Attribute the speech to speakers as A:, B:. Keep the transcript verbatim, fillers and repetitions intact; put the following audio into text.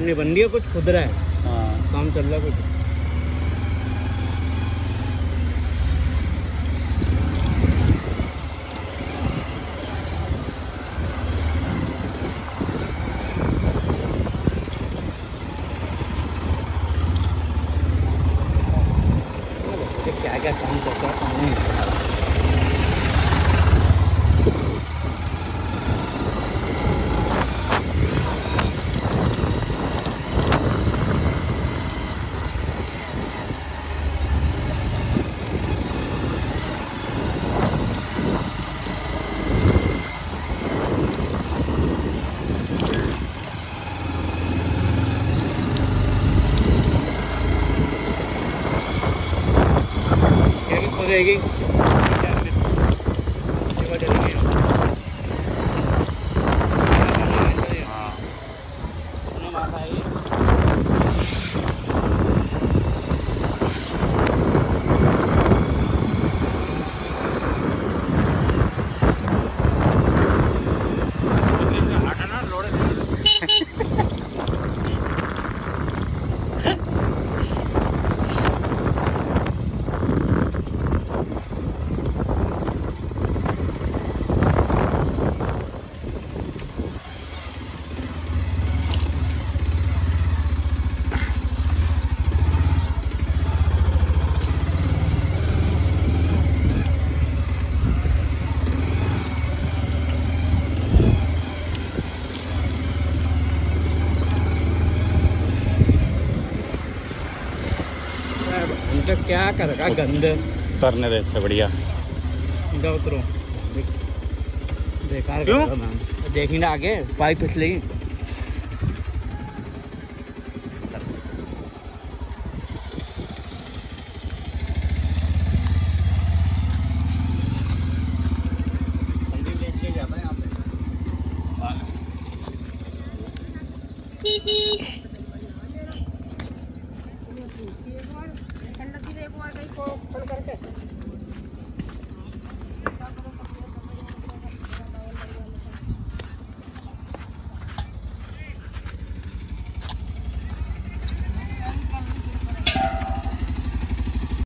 A: पटरी बन रही है, कुछ खुद रहा है। हाँ काम चल रहा है कुछ। क्या क्या काम करता है काम नहीं। रहेगी क्या करेगा गंदे
B: तरने दे इससे बढ़िया
A: उतरो बेकार देखी ना आगे पाइप फिसलेगी।
C: ठंडा सी एक बार कहीं को खोल करके